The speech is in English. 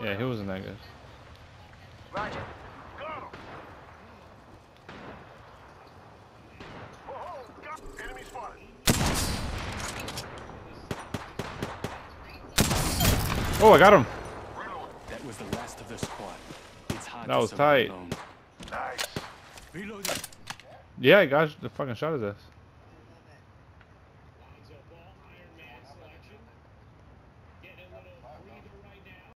Yeah, he wasn't that good. Roger. Enemy spotted. Oh, I got him. That was the last of the squad. It's hard That to was survive tight. alone. Nice. Reloading. Yeah, I got the fucking shot his ass.